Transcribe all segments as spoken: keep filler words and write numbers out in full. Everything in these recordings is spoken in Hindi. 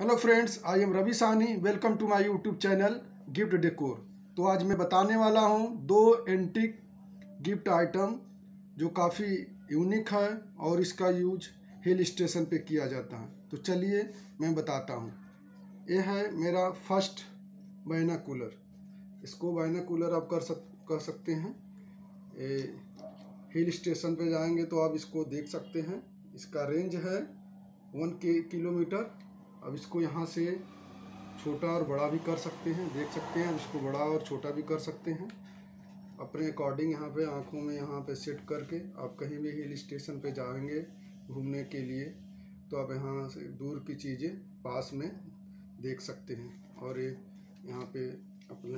Hello friends, I am Ravi Sahni. Welcome to my YouTube channel gift decor. तो आज मैं बताने वाला हूं दो एंटीक गिफ्ट आइटम जो काफ़ी यूनिक है और इसका यूज हिल स्टेशन पे किया जाता है। तो चलिए मैं बताता हूं। ये है मेरा फर्स्ट बाइनोकुलर। इसको बाइनोकुलर आप कर सक कर सकते हैं। ये हिल स्टेशन पे जाएंगे तो आप इसको देख सकते हैं। इसका रेंज है वन के किलोमीटर। अब इसको यहाँ से छोटा और बड़ा भी कर सकते हैं, देख सकते हैं। इसको बड़ा और छोटा भी कर सकते हैं अपने अकॉर्डिंग। यहाँ पे आँखों में यहाँ पे सेट करके आप कहीं भी हिल स्टेशन पे जाएंगे घूमने के लिए तो आप यहाँ से दूर की चीज़ें पास में देख सकते हैं। और ये यहाँ पे अपने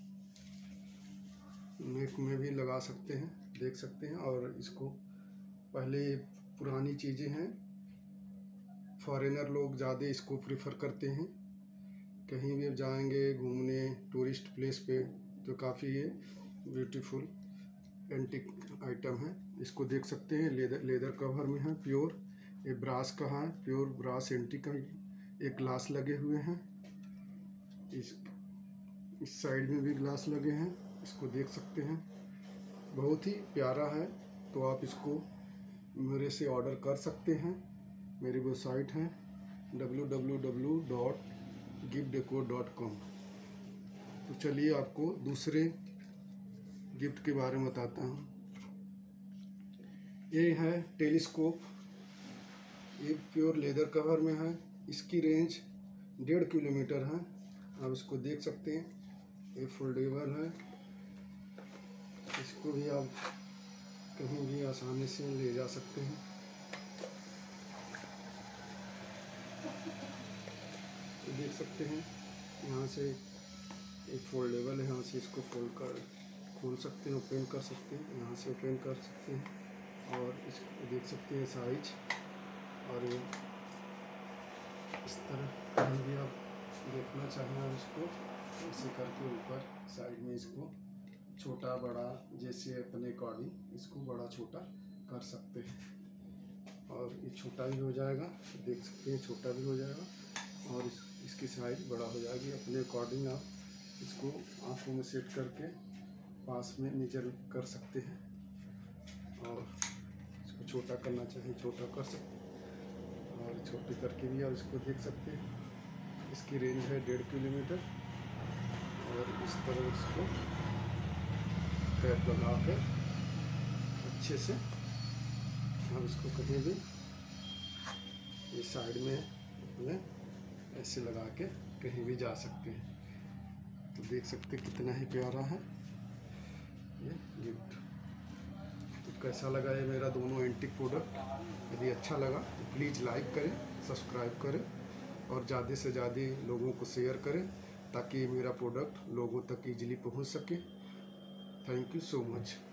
नेक में भी लगा सकते हैं, देख सकते हैं। और इसको पहले पुरानी चीज़ें हैं, फॉरेनर लोग ज़्यादा इसको प्रेफर करते हैं। कहीं भी जाएंगे घूमने टूरिस्ट प्लेस पे तो काफ़ी ये ब्यूटीफुल एंटीक आइटम है। इसको देख सकते हैं, लेदर लेदर कवर में है, प्योर। ये ब्रास का है, प्योर ब्रास एंटीक का। एक ग्लास लगे हुए हैं, इस इस साइड में भी ग्लास लगे हैं। इसको देख सकते हैं, बहुत ही प्यारा है। तो आप इसको मेरे से ऑर्डर कर सकते हैं। मेरी वेबसाइट है W W W dot gift decor dot com. तो चलिए आपको दूसरे गिफ्ट के बारे में बताता हूँ। ये है टेलीस्कोप। ये प्योर लेदर कवर में है। इसकी रेंज डेढ़ किलोमीटर है। आप इसको देख सकते हैं। ये फोल्डेबल है। इसको भी आप कहीं भी आसानी से ले जा सकते हैं। तो देख सकते हैं, यहाँ से एक फोल्डेबल है। यहाँ से इसको फोल्ड कर खोल सकते हैं, ओपन कर सकते हैं। यहाँ से ओपन कर सकते हैं और इसको देख सकते हैं साइज। और ये इस तरह कहीं भी आप देखना चाहें और इसको ऐसे करके ऊपर साइड में इसको छोटा बड़ा जैसे अपने अकॉर्डिंग इसको बड़ा छोटा कर सकते हैं। और ये छोटा भी हो जाएगा, देख सकते हैं, छोटा भी हो जाएगा और इस, इसकी साइज बड़ा हो जाएगी। अपने अकॉर्डिंग आप इसको आँखों में सेट करके पास में मेजर कर सकते हैं। और इसको छोटा करना चाहिए छोटा कर सकते हैं और छोटे करके भी आप इसको देख सकते हैं। इसकी रेंज है डेढ़ किलोमीटर। और इस तरह इसको कैप लगा के अच्छे से हम इसको कहीं भी ये साइड में अपने ऐसे लगा के कहीं भी जा सकते हैं। तो देख सकते हैं कितना ही प्यारा है ये गिफ्ट। तो कैसा लगा ये मेरा दोनों एंटीक प्रोडक्ट? यदि अच्छा लगा तो प्लीज़ लाइक करें, सब्सक्राइब करें और ज़्यादा से ज़्यादा लोगों को शेयर करें ताकि मेरा प्रोडक्ट लोगों तक इजीली पहुंच सके। Thank you so much.